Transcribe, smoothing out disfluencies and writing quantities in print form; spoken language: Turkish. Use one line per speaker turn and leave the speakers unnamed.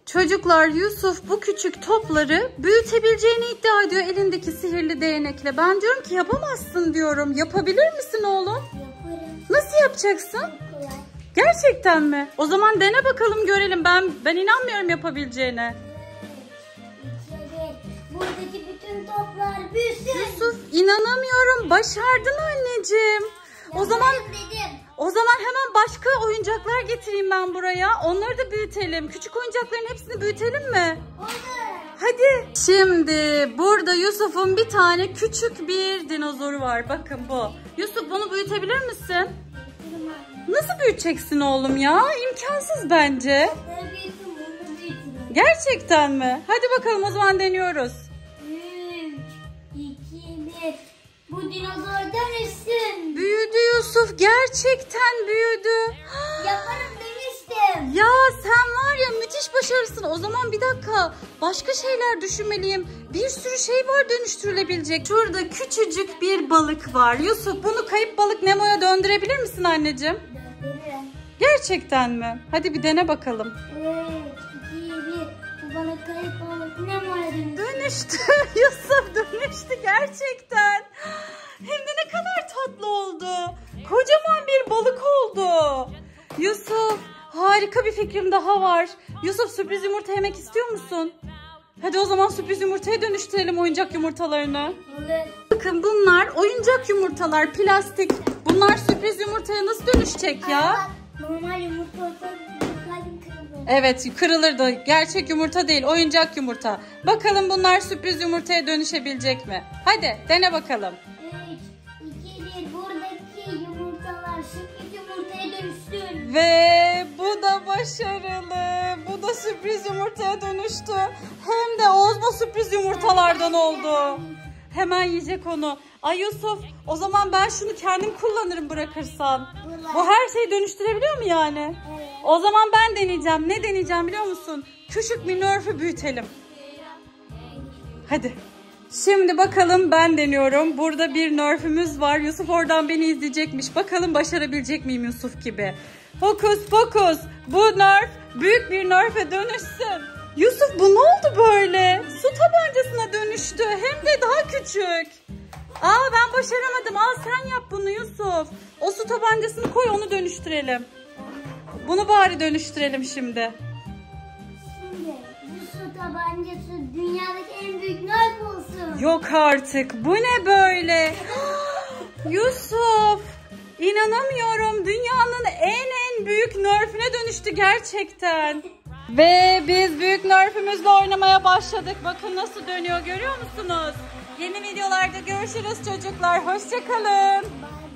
Çocuklar, Yusuf bu küçük topları büyütebileceğini iddia ediyor elindeki sihirli değnekle. Ben diyorum ki yapamazsın diyorum. Yapabilir misin oğlum?
Yaparım.
Nasıl yapacaksın?
Çok kolay.
Gerçekten mi? O zaman dene bakalım görelim. Ben inanmıyorum yapabileceğine.
Buradaki bütün toplar büyüsün.
Yusuf, inanamıyorum. Başardın anneciğim. O zaman hemen başka oyuncaklar getireyim ben buraya. Onları da büyütelim. Küçük oyuncakların hepsini büyütelim mi?
Olur.
Hadi. Şimdi burada Yusuf'un bir tane küçük bir dinozoru var. Bakın bu. Yusuf, bunu büyütebilir misin? Nasıl büyüteceksin oğlum ya? İmkansız bence. Gerçekten mi? Hadi bakalım, o zaman deniyoruz.
3, 2, 1. Bu dinozor dönüşsün.
Büyüdü Yusuf. Gerçekten büyüdü.
Yaparım, dönüştüm.
Ya sen var ya, müthiş başarısın. O zaman bir dakika, başka şeyler düşünmeliyim. Bir sürü şey var dönüştürülebilecek. Şurada küçücük bir balık var. Yusuf, bunu kayıp balık Nemo'ya döndürebilir misin anneciğim?
Döndürürüm.
Gerçekten mi? Hadi bir dene bakalım.
3, 2, 1. Bu bana kayıp balık Nemo'ya dönüştü.
Dönüştü. Yusuf dönüştü gerçekten. Hem de ne kadar tatlı oldu. Kocaman bir balık oldu. Yusuf, harika bir fikrim daha var. Yusuf, sürpriz yumurta yemek istiyor musun? Hadi o zaman sürpriz yumurtaya dönüştürelim oyuncak yumurtalarını.
Olur.
Bakın, bunlar oyuncak yumurtalar, plastik. Bunlar sürpriz yumurtaya nasıl dönüşecek ya?
Normal yumurta olsa kalbim kırılır.
Evet, kırılırdı. Gerçek yumurta değil, oyuncak yumurta. Bakalım bunlar sürpriz yumurtaya dönüşebilecek mi? Hadi dene bakalım.
3, 2, 1. Buradaki yumurtalar sürpriz yumurtaya dönüşsün.
Ve bu da başarılı. Bu da sürpriz yumurtaya dönüştü. Hem de Ozmo sürpriz yumurtalardan oldu. Hemen yiyecek onu. Ay Yusuf, o zaman ben şunu kendim kullanırım bırakırsan. Bu her şeyi dönüştürebiliyor mu yani?
Evet.
O zaman ben deneyeceğim. Ne deneyeceğim biliyor musun? Küçük bir Nerf'ü büyütelim. Hadi. Şimdi bakalım, ben deniyorum. Burada bir Nerf'ümüz var. Yusuf oradan beni izleyecekmiş. Bakalım başarabilecek miyim Yusuf gibi. Fokus fokus. Bu Nerf büyük bir Nerf'e dönüşsün. Yusuf, bu ne oldu böyle? Su tabancasına dönüştü. Hem de daha küçük. Ben başaramadım. Al sen yap bunu Yusuf. O su tabancasını koy, onu dönüştürelim. Bunu bari dönüştürelim şimdi.
Şimdi bu su tabancası dünyadaki en büyük nerf olsun.
Yok artık. Bu ne böyle? Yusuf, inanamıyorum. Dünyanın en büyük nerf'üne dönüştü gerçekten. Ve biz büyük nerf'ümüzle oynamaya başladık. Bakın nasıl dönüyor, görüyor musunuz? Yeni videolarda görüşürüz çocuklar. Hoşça kalın.
Bye.